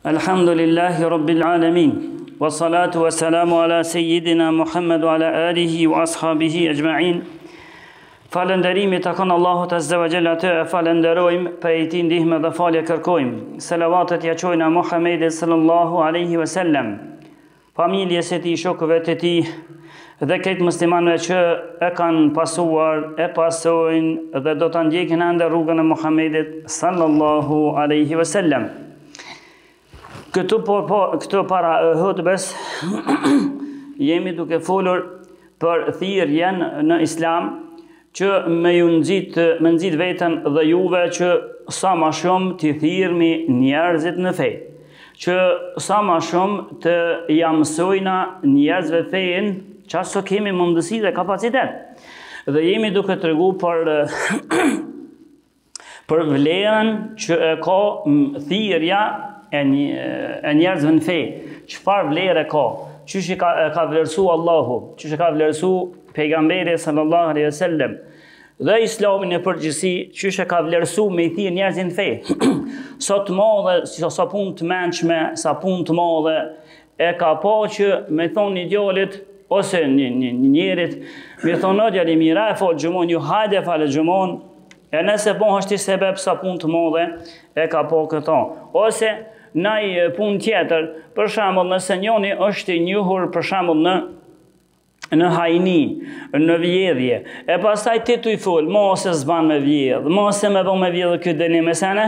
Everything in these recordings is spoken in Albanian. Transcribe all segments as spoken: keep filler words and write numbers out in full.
Alhamdulillahi Rabbil Alamin. Wa salatu wa salamu ala Sayyidina Muhammad wa ala alihi wa ashabihi ajma'in. Falënderimi takon Allahut Azza wa Jalla, të e falenderojmë, prej tij ndihmë dhe falje kërkojmë. Selavatet ja çojna Muhammedit sallallahu alaihi wasallam, familjes e tij, shokëve të tij dhe këtë muslimanëve që e kanë pasuar, e pasojnë dhe do ta ndjekin ende rrugën e Muhammedit sallallahu alaihi wasallam. Këtu po, po, këtu para hutbes jemi duke folur për thirrjen në Islam, që me ju nxit, me nxit veten dhe juve që sa ma shumë të thirrni njerëzit në fe, që sa ma shumë të ja mësojna njerëzve fejen, çfarë so kemi mundësi dhe kapacitet. Dhe jemi duke tregu për për vlerën që e ka thirrja e njerëzve në fe. Çfarë vlerë ka? Qysh e ka, ka vlerësu Allahu, qysh e ka vlerësu pejgamberi sallallahu alaihi wasallam dhe Islamin e përgjithësi, qysh e ka vlerësu me i thirr njerëzin në fe. Sa të madhe, sa punë të mençme, sa punë të madhe e ka pa që me thonë një djalit ose një, një, një njerit, me thonë o djali mira e falë gjumon, ju hajde falë gjumon, e nëse po është i sebeb sa punë të madhe e ka pa këto. Ose naj punë tjetër, për shembull nëse njoni është i njohur për shembull në në hajni, në vjedhje, e pastaj ti tu i fol, mos e zban me vjedh, mos e me bë me vjedh këtë dëni me sene,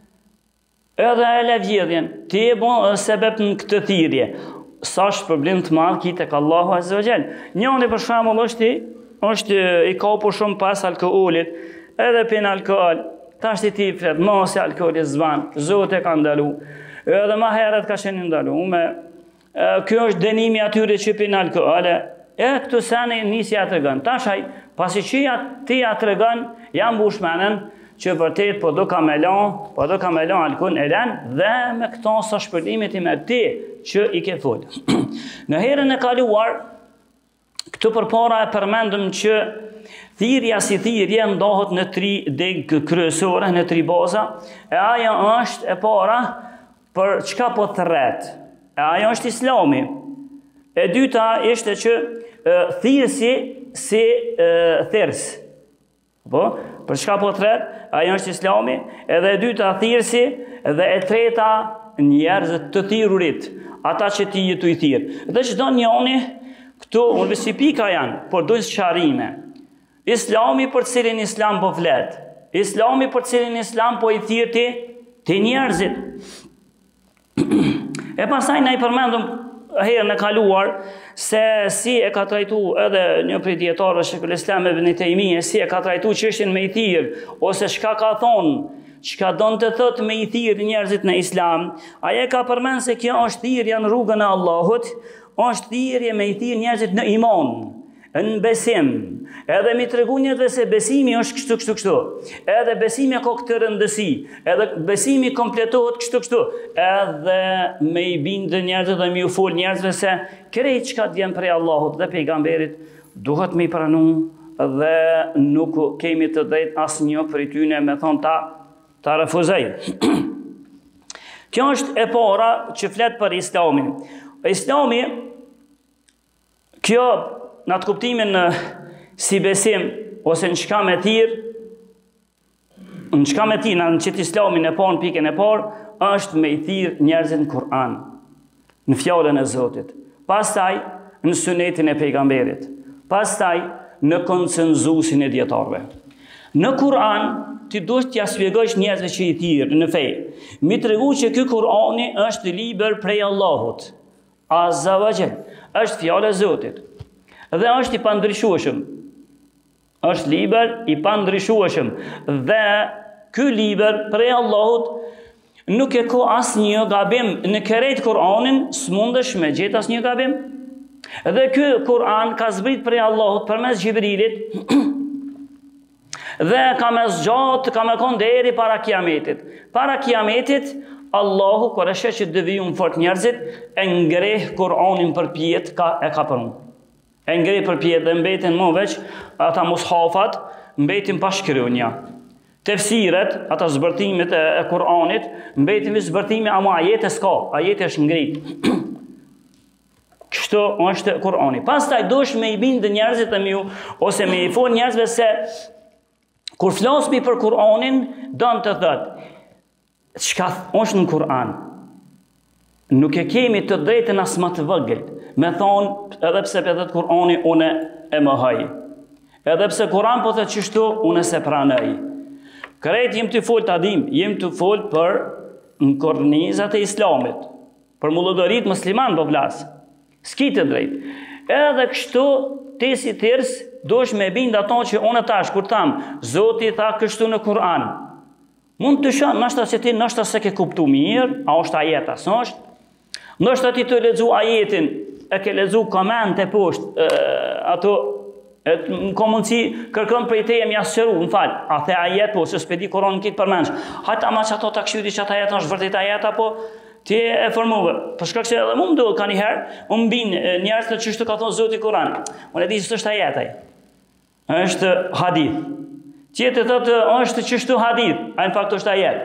edhe e le vjedhjen, ti e bon sebeb në këtë thirrje. Sa është problem të madh ki tek Allahu Azza wa Jall. Njoni për shembull është është i kapur shumë pas alkoolit, edhe pin alkool, tash ti flet, mos e alkooli zban, Zoti ka ndalu. Edhe ma herët ka qenë ndalu, me kjo është dënimi atyre që pin alkool. E këtu sene nisi ja të rëgën. Tashaj, pasi që ja, ti ja të rëgën, jam bushmenen që vërtet po do ka melon, po do ka melon alkun e len, dhe me këto sa shpërlimit i me ti që i ke full. Në herën e kaluar, këtu përpara e përmendëm që thirrja si thirrje ndohet në tri degë kryesore, në tri baza, e aja është e para për çka po të rret. E aja është Islami. E dyta ishte që thirrsi si thers. Po, për çka po thret, ajo është Islami, edhe e dyta thirrsi dhe e treta njerëzit të thirrurit, ata që ti jetu i thirr. Dhe çdo njëri këtu unë si pika janë, por duhet sqarime. Islami për cilin Islam po flet. Islami për cilin Islam po i thirr ti, ti njerëzit. E pastaj na i përmendëm herën e kaluar se si e ka trajtu edhe një prej dietarëve Sheikhul Islam Ibn Taymiyah, si e ka trajtu çështjen me i thirr, ose çka ka thonë, çka don të thotë me i thirr njerëzit në Islam. Ai ka përmend se kjo është thirrja në rrugën e Allahut, është thirrje me i thirr njerëzit në iman, në besim. Edhe mi tregu njerëzve se besimi është kështu kështu kështu. Edhe besimi ka këtë rëndësi. Edhe besimi kompletohet kështu kështu. Edhe me i bindë njerëzve dhe me u fol njerëzve se krejt çka vjen prej Allahut dhe pejgamberit duhet me i pranu dhe nuk kemi të drejtë asnjë prej tyre me thon ta ta refuzoj. Kjo është e para që flet për Islamin. Islami, kjo në atë kuptimin si besim, ose në qka me thirr, në qka me thirr, në qëtë Islamin e parë, në pikën e parë, është me i thirr njerëzit në Kur'an, në fjallën e Zotit, pastaj në sunetin e pejgamberit, pastaj në konsenzusin e dietarëve. Në Kur'an, ti duhet t'ja shpjegosh njerëzve që i thirr në fe. Mi tregu që ky Kur'ani është libër prej Allahut, Azza wa Jall, është fjallë e Zotit. Dhe është i pandryshueshëm. Është libër i pandryshueshëm. Dhe ky libër prej Allahut nuk e ka asnjë gabim. Në krejt Kur'anin s'mundesh me gjet asnjë gabim. Dhe ky Kur'an ka zbrit prej Allahut përmes Gjibrilit dhe ka me zgjat, ka me kon deri para kiametit. Para kiametit Allahu kur e sheh që devijojnë fort njerëzit, e ngreh Kur'anin përpjet ka e ka përun. E ngrej për pjetë dhe mbeten më veç, ata mushafat mbetin pa shkronja. tefsiret, ata zbërtimet e, e Kur'anit, mbetin me zbërtime, ama ajete s'ka, ajete është ngrit. Kështu është Kur'ani. Pastaj dosh me i bindë njerëzit e miu, ose me i fol njerëzve se kur flasmi për Kur'anin, don të thotë, çka është në Kur'an? Nuk e kemi të drejtën as më të vogël, me thonë, edhe pse për dhëtë Kur'ani, une e më haj. Edhe pse Kur'an po thëtë qështu, une se pranaj. Kërejt jem të folë të adim, jem të folë për në kornizat e islamit, për mullëdorit musliman po vlasë. S'ki të drejtë. Edhe kështu, ti si tërës, dosh me bindë ato që une tash, kur thamë, Zoti tha kështu në Kur'an. Mund të shanë, nështë se ti nështë se ke kuptu mirë, a është ajeta, së është? Nështë ti të lezu ajetin, e ke lezu komend e poshtë, ato, në ka mundësi kërkën për i teje më jasë qëru, në falë, a the ajet po, se s'pedi Koran në kitë përmensh. Hajtë ama që ato të këshyri që atë ajet është vërtit ajet, apo ti e formuve. Për shkak se edhe mu më duhet ka njëherë, më mbinë njerës të qështu ka thonë Zoti Koran. Unë e di që është ajetaj, është hadith. Tjetë të thotë është qështu hadith, a në fakt është ajet.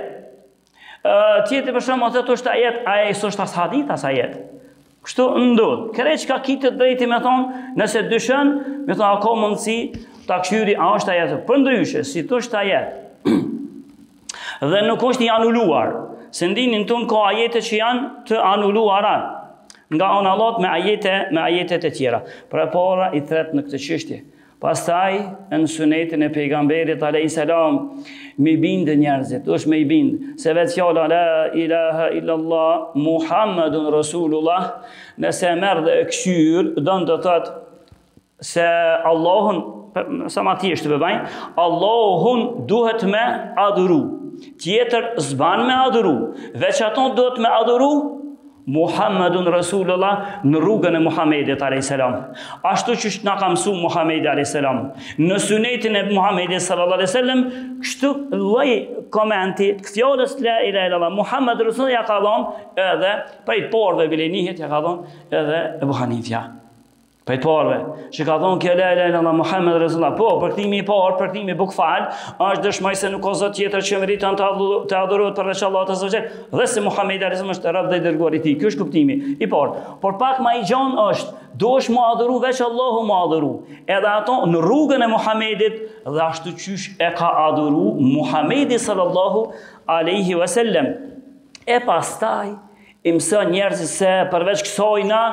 Tjetë për shumë të është ajet, a e së është as hadith, as ajet. Kështu ndodhë. Kërë që ka kitë të drejti me thonë, nëse dyshën, me thonë a ka mundësi të këshyri a është ajet. Për ndryshe, si të është ajet, dhe nuk është i anulluar, se ndinin tonë ka ajete që janë të anulluara, nga onë allot me ajete, me ajetet e tjera. Për e para i thret në këtë qështje. Pastaj, në sunetin e pejgamberit alayhis salam, mi bindë njerëzit, është me i bindë, se vetë fjalla la ilaha illallah, Muhammedun Rasulullah, nëse merë dhe këshyrë, dënë të thëtë se Allahun, sa ma tjeshtë të bëbajnë, Allahun duhet me adhuru, tjetër zban me adhuru, veç aton duhet me adhuru, Muhammedun Rasulullah në rrugën e Muhammedit alayhis salam. Ashtu që na ka mësuar Muhammedi alayhis salam. Në sunetin e Muhammedit sallallahu alaihi wasallam, kështu lloj komenti të fjalës la ilaha illallah Muhammed Rasulullah ja ka dhënë edhe prej porëve bilenihet ja ka dhënë edhe Ebu Hanifja. Prej porëve që ka dhënë kjo la ilaha illallah Muhammed Rasulullah. Po, përkthimi i parë, përkthimi bukfal, është dëshmoj se nuk ka zot tjetër që meriton të adhurohet përveç Allahut azza wa jall, dhe se Muhamedi alayhis salam është rreth dhe dërguari i tij. Ky është kuptimi i parë. Por pak më i gjanë është, duhesh mu adhuru veç Allahu mu adhuru. Edhe ato në rrugën e Muhamedit dhe ashtu qysh e ka adhuru Muhamedi sallallahu alaihi wasallam. E pastaj i mëson njerëzit se përveç kësaj na,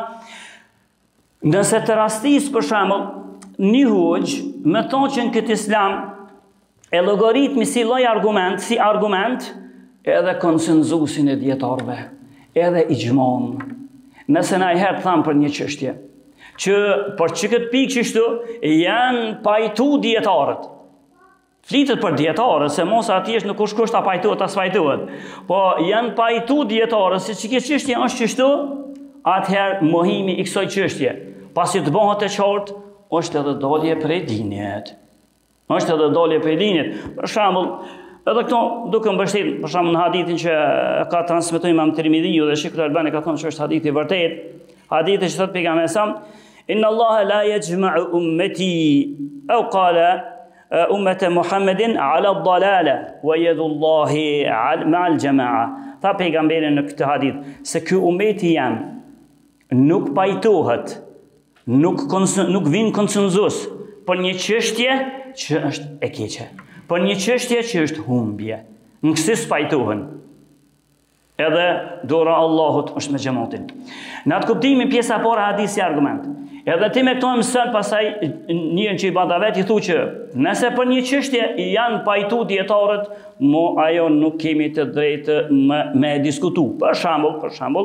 nëse të rastis për shembull një hoxh me thonë që në këtë islam e logaritmi si lloj argument, si argument, edhe konsenzusin e dietarëve, edhe ixhmon. Nëse na i herë thamë për një çështje, që për që këtë pikë qështu janë pajtu dietarët. Flitet për dietarët, se mos atje është në kush kush ta pajtohet, as pajtohet. Po janë pajtu dietarët, se që këtë çështje është qështu, atëherë mohimi i kësaj çështje, pasi të bëhet e qartë, është edhe dalje prej dinit. Është edhe dalje prej dinit. Për shembull, edhe këto duke mbështet, për shembull në hadithin që ka transmetuar Imam Tirmidhiu dhe Sheikh Al-Albani ka thënë se është hadith i vërtet, hadithi që thot pejgamberi sa, inna Allaha la yajma'u ummati aw qala ummata Muhammedin ala ad-dalala wa yadullahi ma'al jama'a. Tha pejgamberi në këtë hadith se ky ummeti jam nuk pajtohet, nuk, nuk vin konsenzus për një çështje që është e keqe, për një çështje që është humbje. Në kësi spajtohen. Edhe dora Allahut është me xhamatin. Në atë kuptimin pjesa e parë hadith si argument. Edhe ti me këto mëson pasaj njën që i badavet i thu që nëse për një çështje janë pajtu dietarët, mo ajo nuk kemi të drejtë me, me diskutu. Për shembull, për shembull,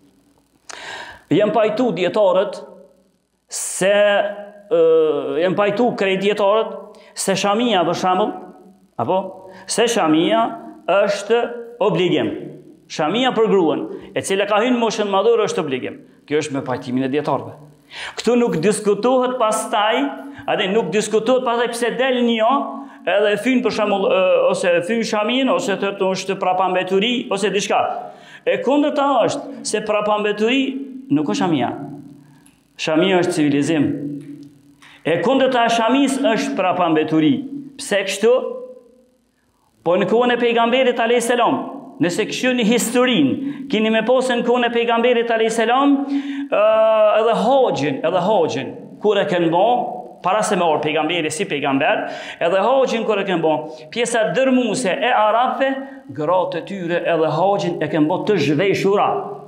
janë pajtu dietarët se uh, janë pajtu krejt dietarët se shamia për shembull, apo se shamia është obligim. Shamia për gruan, e cila ka hyrë në moshën madhore është obligim. Kjo është me pajtimin e dietarëve. Këtu nuk diskutohet pastaj, atë nuk diskutohet pastaj pse del një, edhe fyn për shembull ose fyn shamin ose të është prapambeturi ose diçka. E kundërta është se prapambeturi nuk është shamia. Shamia është civilizim. E kundërta e shamis është prapambeturi. Pse kështu? Po në kohën e pejgamberit alayhis salam, nëse kishuni historinë, keni me posë në kohën e pejgamberit alayhis salam, edhe hoxhin, edhe hoxhin kur e kanë bë, para se me orë pejgamberi si pejgamber, edhe hoxhin kur e kanë bë, pjesa dërmuese e arabëve, gratë e tyre edhe hoxhin e kanë bë të zhveshura.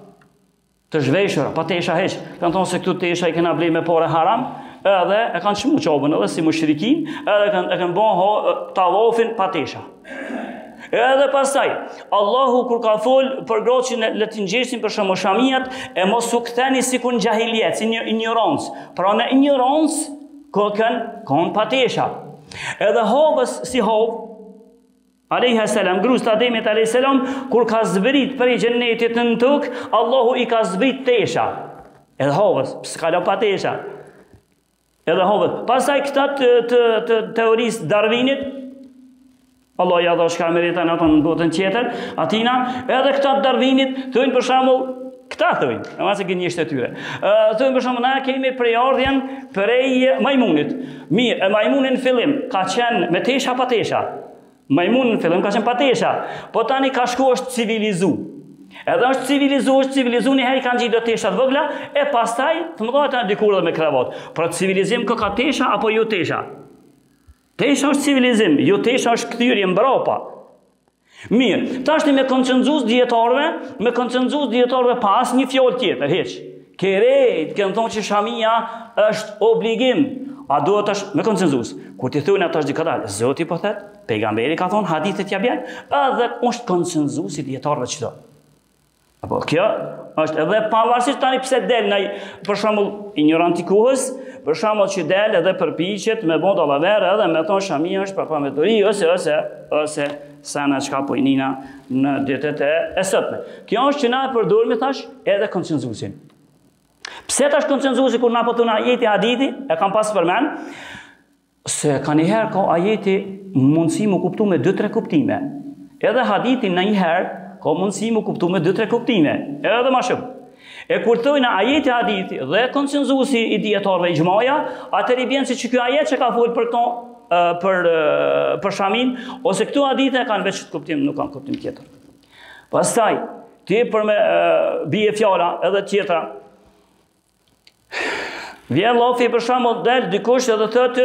Të zhveshura, pa tesha heq. Kanë thonë se këtu tesha i kena blej me pore haram, edhe e kanë çmu çobën edhe si mushrikin, edhe e kanë e kanë bë tavafin pa tesha. Edhe pastaj, Allahu kur ka fol për gratë që le të ngjesin për shembull shamijat, e mos u ktheni sikur në jahiliet, si një ignorancë. Pra në ignorancë kokën kon patesha. Edhe Havës si Havë, alayhi salam, gruas të Ademit alayhi salam, kur ka zbrit prej xhennetit në tokë, Allahu i ka zbrit tesha. Edhe Havës, s'ka la patesha. Edhe Havës. Pastaj këta të, të, të teorisë Darwinit, Allah ja dha shka meritan ato në botën tjetër, atina, edhe këta të Darwinit, thujnë për shembull, këta thujnë, e masë gënjesht e tyre, thujnë për shembull, na kemi prej ardhjen prej majmunit. Mirë, e majmunin në fillim, ka qenë me tesha pa tesha. Majmunin në fillim ka qenë pa tesha, po tani ka shku është civilizu. Edhe është civilizu, është civilizu, një heri kanë gjitë do tesha të vëgla, e pastaj, të më dojtë në dikur dhe me kravat. Pra civilizim kë ka tesha, apo ju tesha? Tesha është civilizim, jo tesha është këthyrje mbrapa. Mirë, ta është me koncenzus djetarve, me koncenzus djetarve pas një fjallë tjetër, heq. Kerejt, kënë thonë që shamia është obligim, a duhet është me koncenzus. Kur ti thujnë ato është dikadal, Zoti po thet, pejgamberi ka thonë, hadithet ja bjen, edhe është koncenzus i djetarve qëto. Apo kjo është edhe pavarësisht tani pse del në për shembull ignoranti kohës, për shembull që del edhe përpiqet me bon dallaverë edhe me thonë shamia është për pameturi ose ose ose sana çka po inina në ditët e sotme. Kjo është që na e përdorim thash edhe konsenzusin. Pse tash konsenzusi kur na po thon ajeti hadithi, e kam pas përmend se kanë herë ka ajeti mundësi më kuptu me dy tre kuptime. Edhe hadithi ndonjëherë ka mundësi më kuptu me dy tre kuptime, edhe ma shumë. E kur thojnë ajeti hadithi dhe konsenzusi i dietarëve i xhmaja, atëri bjen se që ky ajet që ka folë për këto, për, për shamin, ose këtu hadithe kanë veç kuptim, nuk kanë kuptim tjetër. Pastaj, ti për me bie fjala edhe tjetra, vjen lofi për shembull del dikush edhe thotë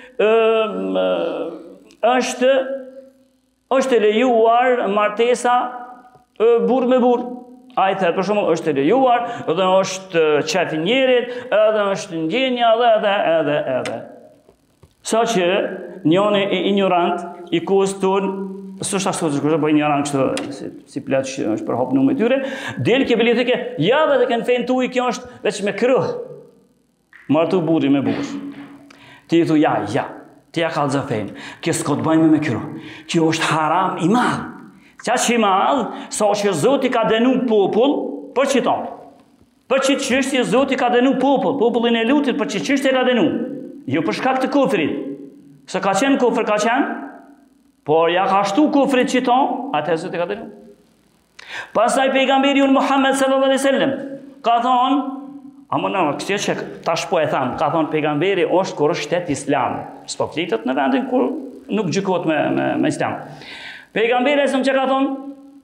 është është lejuar martesa burr me burr. Ai thë për shembull është lejuar, edhe është çafi njerit, edhe është ndjenja edhe edhe edhe edhe. Sa që njëri i ignorant i kuston, s'është ashtu që po ignorant kështu si, si plat që është për hap numër tyre, del ke bile thëke, ja edhe kanë fen tuaj kjo është veç me kruh. Martu burri me burr. Ti thu ja, ja. Ti ja ka zëfen. Kjo s'ka të bëjmë me kruh. Kjo është haram i madh. Qa që i madhë, sa që Zoti ka denu popull, për që tonë. Për që qështje Zoti ka denu popull, popullin e lutit, për që qështje ka denu. Jo për shkak të kufrit. Se ka qenë kufr, ka qenë, por ja ka shtu kufrit që tonë, atë e Zoti ka denu. Pastaj pejgamberi unë Muhammed sallallahu alaihi wasallam ka thonë, a më në kështë që tash po e thamë, ka thonë pejgamberi është kur është shtet islam. S'po flitet në vendin kur nuk gjykot me, me, me islam. Pejgamberi e sëmë që ka thonë,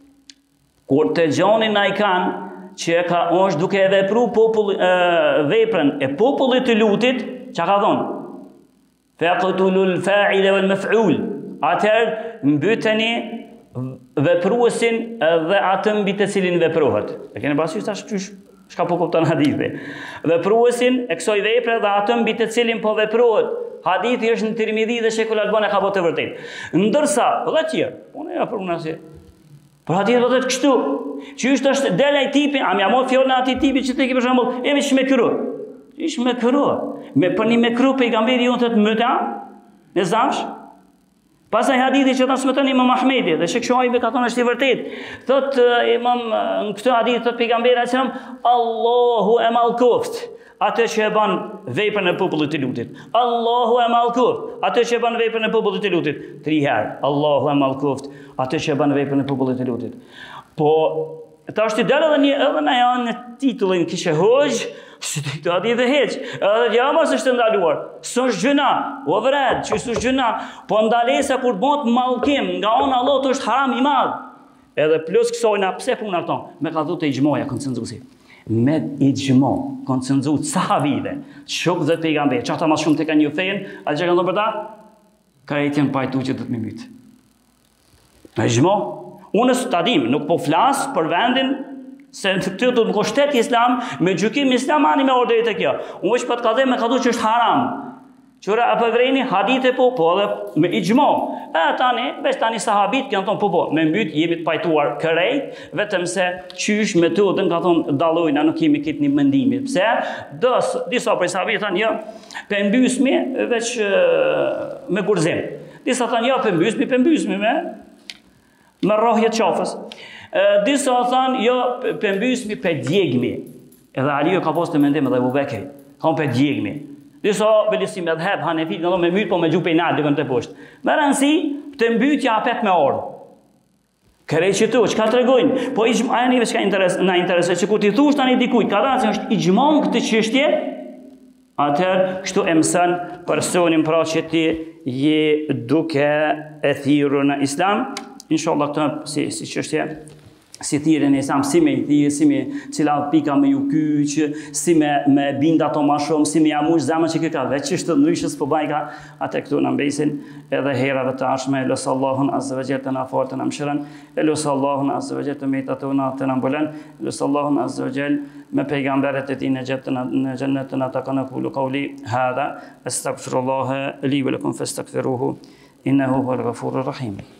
kur të gjoni na i kanë që ka është duke e vepru popull, e, veprën e popullit të lutit, që ka thonë, faqtulul fa'ile wal maf'ul, atëherë mbyteni vepruesin dhe atë mbi të cilin veprohet. E keni parasysh tash çysh çka po kupton hadithi. Vepruesin e kësaj vepre dhe atë mbi të cilin po veprohet. Hadithi është në Tirmidhi dhe Shekul Albani ka po të vërtet. Ndërsa, dhe tjerë, unë e ja për unë asje. Për hadithi do të të kështu, që është është dele i tipin, a mja mojë fjallë në ati tipi që të ki për shambull, emi që me kërru. Ishë me kërru. Me, për një me kërru pejgamberi unë të të mëta, në zamsh. Pasaj hadithi që të smëtën imam Ahmedi, dhe Shek Shuaibi ka thonë është i vërtet. Thot imam, në këtë hadithi thot pejgamberi a qëram, Allahu e malkoft. Atë që e ban vepën e popullit të lutit. Allahu e malkoft. Atë që e ban vepën e popullit të lutit. Tri herë. Allahu e malkoft. Atë që e ban vepën e popullit të lutit. Po, ta është i delë edhe një edhe në janë në titullin kishe hojgjë, Si të këtë ati dhe heq. Edhe ja mos është ndaluar. S'është gjëna, o vred, që s'është gjëna, po ndalesa kur të bëhet mallkim nga ona Allahut është haram i madh. Edhe plus kësojna, pse puna këto? Me ka thotë ixhmoja konsenzusi. Me ixhmo, konsenzues sahabive, shokët dhe pejgamberë, çata më shumë të kanë një fen, a që kanë thënë për ta? Ka e tjenë pajtu që të të më mytë. Me ixhmo, unë së të adim, nuk po flasë për vendin se të të të më koshtet islam, me gjykim islam ani me ordejt e kjo. Unë është për të ka dhe me ka du që është haram. Qëra e përvrejni hadite po, po dhe me ixhmo. E tani, veç tani sahabit kënë thonë po po, me mbyt jemi të pajtuar kërejt, vetëm se qysh me të të ka thonë dalojna, nuk kemi kitë një mendimit. Pse? Dës, disa për sahabit thonë, jo, për mbysmi veç me gurzim. Disa thonë, jo, për mbysmi, për mbysmi me, me rohjet qafës. Disa thonë, jo, për mbysmi, për djegmi. Edhe Aliu ka postë të mendim edhe Abu Bekri, ka për djegmi. Disa belisim edhe heb, hanefit, në do me mytë, po me gjupe i nalë, dikën të poshtë. Me rënësi, të mbytja apet me orë. Kërej që tu, që ka të regojnë? Po ixhmo, aja njëve që ka interes, na interesë, që ku ti thush tani dikujt, ka da që është ixhmon këtë qështje, atër, kështu e mësën personin pra që ti je duke e thiru në islam. Inshallah këtë si, si qështje, si thirrën e islam, si me i thirë, si me cila pika me ju kyqë, si me, me binda to ma shumë, si me jamush zemën që këka veç që shtë ndryshës për bajka, atë këtu në mbesin edhe herave të ashme, lësë Allahun azze vëgjel të në afarë të në mshërën, e lësë Allahun azze vëgjel të mejta të una të në mbëlen, lësë Allahun azze vëgjel me pejgamberet e ti në gjetë në gjennet të në të kanë kulu kauli hadha, estagfirullahe li vë lëkum festakfiruhu, innehu huwal ghafurur rahim.